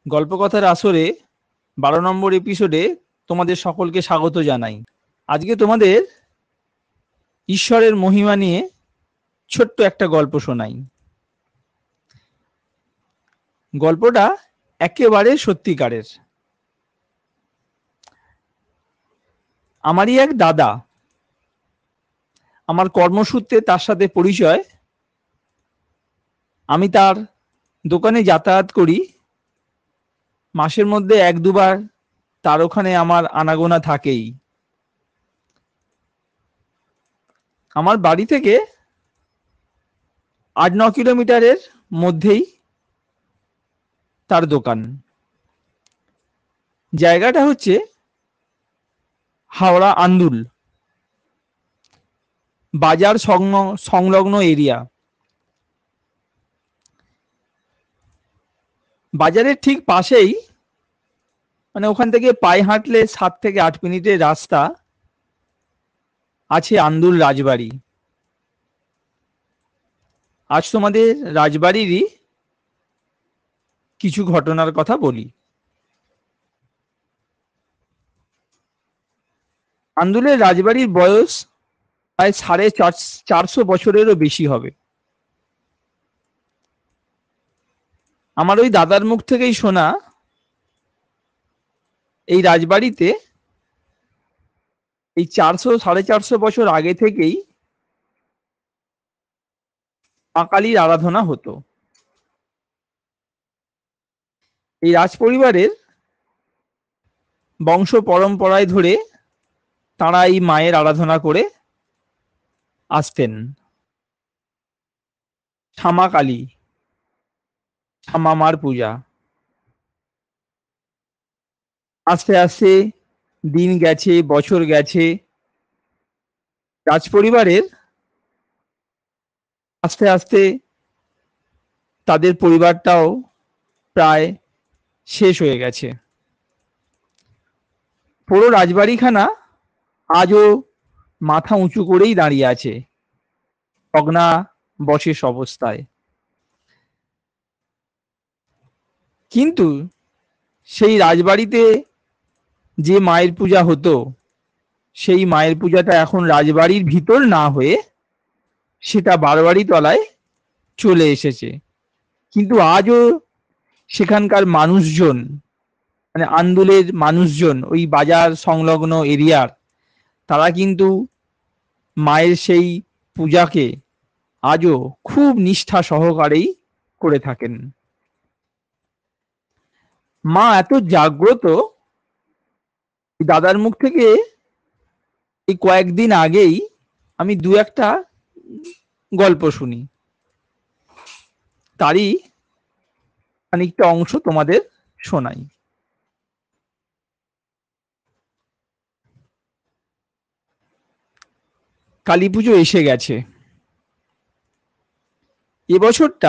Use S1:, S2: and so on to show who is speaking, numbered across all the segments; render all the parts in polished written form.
S1: গল্পকথার আসরে 12 নম্বর এপিসোডে তোমাদের সকলকে স্বাগত জানাই। আজকে তোমাদের ঈশ্বরের মহিমা নিয়ে ছোট্ট একটা গল্প শোনাই। গল্পটা একেবারে সত্যিকারের। আমারই এক দাদা, আমার কর্মসূত্রে তার সাথে পরিচয়। আমি তার দোকানে যাতায়াত করি, মাসের মধ্যে 1-2 বার তার ওখানে আমার আনাগোনা থাকেই। আমার বাড়ি থেকে 8-9 কিলোমিটারের মধ্যেই তার দোকান। জায়গাটা হচ্ছে হাওড়া আন্দুল, বাজার সংলগ্ন এরিয়া। বাজারের ঠিক পাশেই, মানে ওখান থেকে পায়ে হাঁটলে 7 থেকে 8 মিনিটের রাস্তা, আছে আন্দুল রাজবাড়ি। আজ তোমাদের রাজবাড়িরই কিছু ঘটনার কথা বলি। আন্দুলের রাজবাড়ির বয়স প্রায় 450 বছরেরও বেশি হবে। আমার ওই দাদার মুখ থেকেই শোনা, এই রাজবাড়িতে এই 400-450 বছর আগে থেকেই মা কালীর আরাধনা হতো। এই রাজ পরিবারের বংশ পরম্পরায় ধরে তারা এই মায়ের আরাধনা করে আসতেন। শ্যামা কালী, শ্যামা মার পূজা। আস্তে আস্তে দিন গেছে, বছর গেছে, রাজ পরিবারের আস্তে আস্তে তাদের পরিবারটাও প্রায় শেষ হয়ে গেছে। পুরো রাজবাড়িখানা আজও মাথা উঁচু করেই দাঁড়িয়ে আছে, ভগ্নাবশেষ অবস্থায়। কিন্তু সেই রাজবাড়িতে যে মায়ের পূজা হতো, সেই মায়ের পূজাটা এখন রাজবাড়ির ভিতর না হয়ে সেটা বারবাড়ি তলায় চলে এসেছে। কিন্তু আজও সেখানকার মানুষজন, মানে আন্দুলের মানুষজন, ওই বাজার সংলগ্ন এরিয়ার, তারা কিন্তু মায়ের সেই পূজাকে আজও খুব নিষ্ঠা সহকারেই করে থাকেন। মা এত জাগ্রত, দাদার মুখ থেকে এই কয়েকদিন আগেই আমি 2-1টা গল্প শুনি, তারই খানিকটা অংশ তোমাদের শোনাই। কালী পুজো এসে গেছে। এবছরটা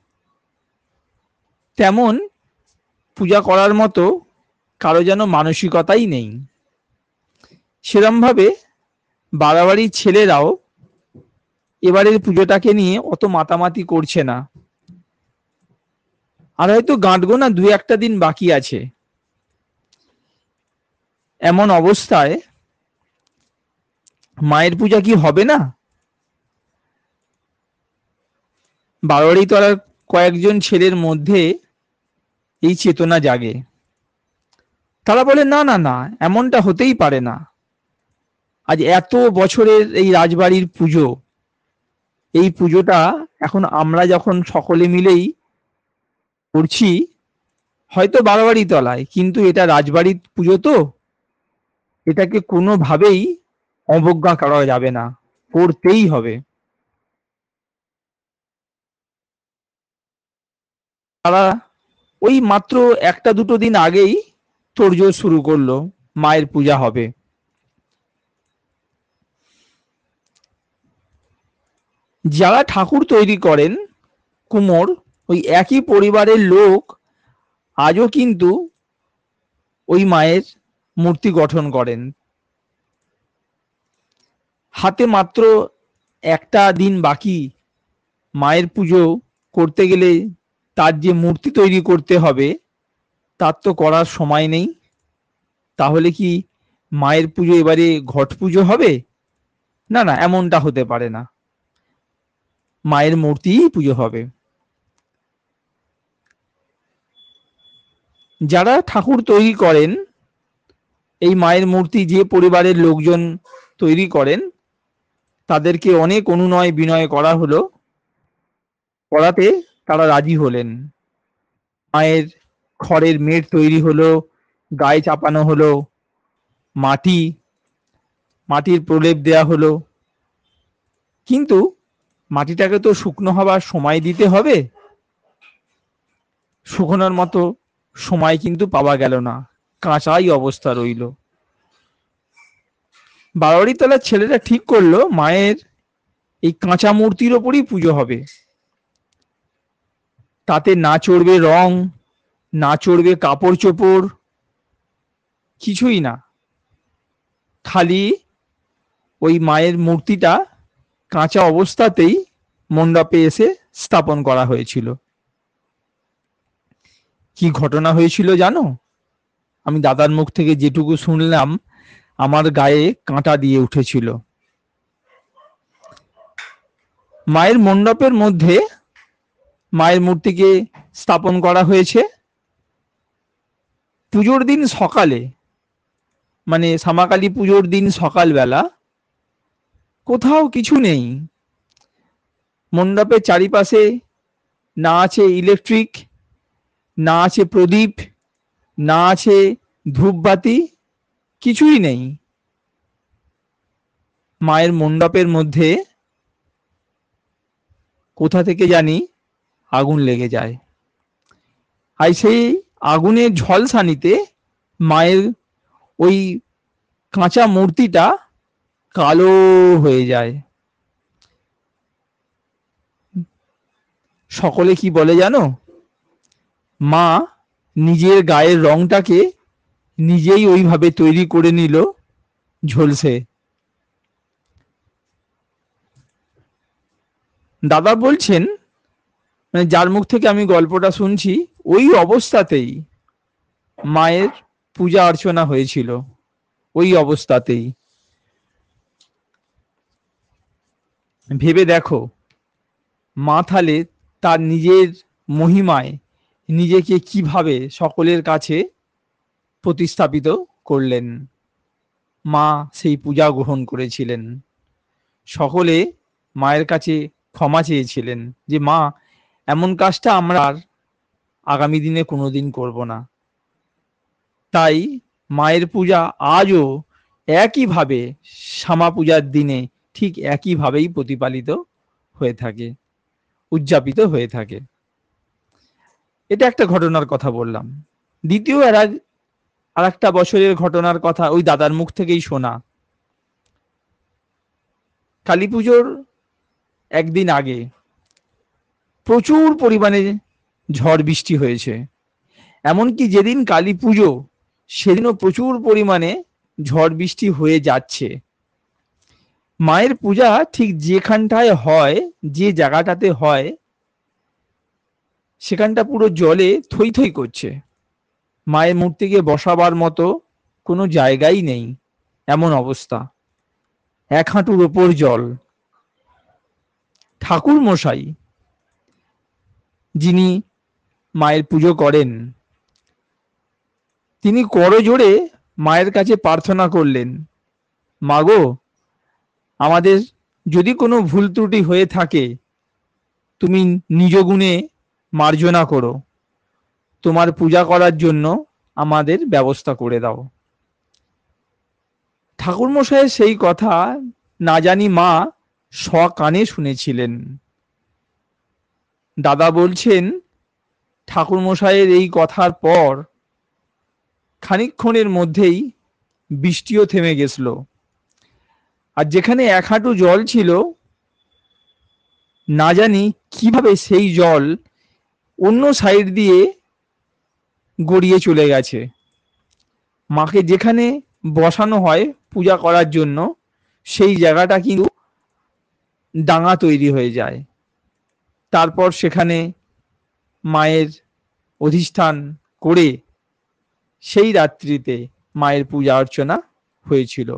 S1: তেমন পূজা করার মতো কারো যেন মানসিকতাই নেই। সেরম ভাবে বাড়াবাড়ির ছেলেরাও এবারের পুজোটাকে নিয়ে অত মাতামাতি করছে না। আর হয়তো গাঁটগোনা 2-1টা দিন বাকি আছে। এমন অবস্থায় মায়ের পূজা কি হবে না? বারোয়ারি তলার কয়েকজন ছেলের মধ্যে এই চেতনা জাগে। তারা বলে, না না না, এমনটা হতেই পারে না। আজ এত বছরের এই রাজবাড়ির পুজো, এই পুজোটা এখন আমরা যখন সকলে মিলেই করছি, হয়তো বারোয়ারি তলায়, কিন্তু এটা রাজবাড়ির পুজো, তো এটাকে কোনোভাবেই অবজ্ঞা করা যাবে না, করতেই হবে। তারা ওই মাত্র 1-2 দিন আগেই তোড়জোড় শুরু করলো, মায়ের পূজা হবে। যারা ঠাকুর তৈরি করেন, কুমোর, ওই একই পরিবারের লোক আজও কিন্তু ওই মায়ের মূর্তি গঠন করেন। হাতে মাত্র 1টা দিন বাকি মায়ের পুজো করতে গেলে তার যে মূর্তি তৈরি করতে হবে, তার তো করার সময় নেই, তাহলে কি মায়ের পুজো এবারে ঘট পুজো হবে? না না, এমনটা হতে পারে না, মায়ের মূর্তিই পুজো হবে। যারা ঠাকুর তৈরি করেন, এই মায়ের মূর্তি যে পরিবারের লোকজন তৈরি করেন, তাদেরকে অনেক অনুনয় বিনয় করা হলো, করাতে তারা রাজি হলেন। মায়ের খড়ের মেট তৈরি হলো, গায়ে চাপানো হলো মাটি, মাটির প্রলেপ দেয়া হলো, কিন্তু মাটিটাকে তো শুকনো হবার সময় দিতে হবে। শুকনোর মতো সময় কিন্তু পাওয়া গেল না, কাঁচাই অবস্থা রইল। বারোয়ারিতলার ছেলেরা ঠিক করলো মায়ের এই কাঁচা মূর্তির ওপরই পুজো হবে। তাতে না চড়বে রং, না চড়বে কাপড় চোপড়, কিছুই না, খালি ওই মায়ের মূর্তিটা কাঁচা অবস্থাতেই মণ্ডপে এসে স্থাপন করা হয়েছিল। কি ঘটনা হয়েছিল জানো? আমি দাদার মুখ থেকে যেটুকু শুনলাম, আমার গায়ে কাঁটা দিয়ে উঠেছিল। মায়ের মণ্ডপের মধ্যে মায়ের মূর্তিকে স্থাপন করা হয়েছে। পুজোর দিন সকালে, মানে শ্যামাকালী পুজোর দিন সকালবেলা, কোথাও কিছু নেই। মণ্ডপের চারিপাশে না আছে ইলেকট্রিক, না আছে প্রদীপ, না আছে ধূপবাতি, কিছুই নেই। মায়ের মণ্ডপের মধ্যে কোথা থেকে জানি আগুন লেগে যায়, আর সেই আগুনের ঝলসানিতে মায়ের ওই কাঁচা মূর্তিটা কালো হয়ে যায়। সকলে কি বলে জানো? মা নিজের গায়ের রংটাকে নিজেই ওইভাবে তৈরি করে নিল ঝলসে। দাদা বলছেন, মানে যার মুখ থেকে আমি গল্পটা শুনছি, ওই অবস্থাতেই মায়ের পূজা অর্চনা হয়েছিল, ওই অবস্থাতেই। ভেবে দেখো, মা তাহলে তার নিজের মহিমায় নিজেকে কিভাবে সকলের কাছে প্রতিস্থাপিত করলেন। মা সেই পূজা গ্রহণ করেছিলেন, সকলে মায়ের কাছে ক্ষমা চেয়েছিলেন যে মা, এমন কাজটা আমরা আর আগামী দিনে কোনোদিন করব না। তাই মায়ের পূজা আজও একইভাবে শ্যামা পূজার দিনে ঠিক একইভাবেই প্রতিপালিত হয়ে থাকে, উদযাপিত হয়ে থাকে। এটা একটা ঘটনার কথা বললাম। দ্বিতীয় আর একটা বছরের ঘটনার কথা ওই দাদার মুখ থেকেই শোনা। কালী পুজোর একদিন আগে প্রচুর পরিমাণে ঝড় বৃষ্টি হয়েছে। এমনকি যেদিন কালী পুজো সেদিনও প্রচুর পরিমাণে ঝড় বৃষ্টি হয়ে যাচ্ছে। মায়ের পূজা ঠিক যেখানটায় হয়, যে জায়গাটাতে হয়, সেখানটা পুরো জলে থই থই করছে। মায়ের মূর্তিকে বসাবার মতো কোনো জায়গাই নেই, এমন অবস্থা। এক হাঁটুর ওপর জল। ঠাকুর মশাই, যিনি মায়ের পুজো করেন, তিনি করজোড়ে মায়ের কাছে প্রার্থনা করলেন, মাগো, আমাদের যদি কোনো ভুল ত্রুটি হয়ে থাকে, তুমি নিজ গুণে মার্জনা করো, তোমার পূজা করার জন্য আমাদের ব্যবস্থা করে দাও। ঠাকুর মশাইয়ের সেই কথা না জানি মা সকানে শুনেছিলেন। দাদা বলছেন, ঠাকুর মশাইয়ের এই কথার পর খানিকক্ষণের মধ্যেই বৃষ্টিও থেমে গেছিল। আর যেখানে এক হাঁটু জল ছিল, না জানি কিভাবে সেই জল অন্য সাইড দিয়ে গড়িয়ে চলে গেছে। মাকে যেখানে বসানো হয় পূজা করার জন্য, সেই জায়গাটা কিন্তু ডাঙা তৈরি হয়ে যায়। তারপর সেখানে মায়ের অধিষ্ঠান করে সেই রাত্রিতে মায়ের পূজা অর্চনা হয়েছিল।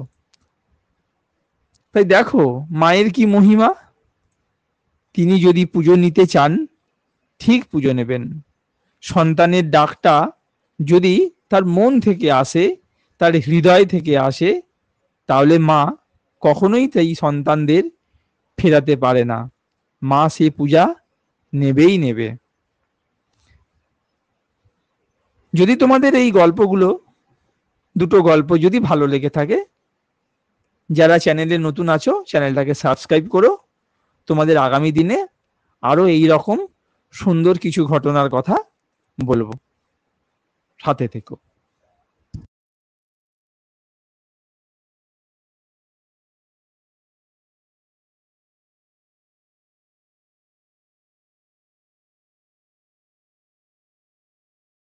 S1: তাই দেখো মায়ের কি মহিমা। তিনি যদি পুজো নিতে চান ঠিক পুজো নেবেন। সন্তানের ডাকটা যদি তার মন থেকে আসে, তার হৃদয় থেকে আসে, তাহলে মা কখনোই তাই সন্তানদের ফেরাতে পারে না। মা সে পূজা নেবেই নেবে। যদি তোমাদের এই গল্পগুলো, দুটো গল্প যদি ভালো লেগে থাকে, যারা চ্যানেলে নতুন আছো চ্যানেলটাকে সাবস্ক্রাইব করো। তোমাদের আগামী দিনে আরো এই রকম সুন্দর কিছু ঘটনার কথা বলবো। সাথে থেকো।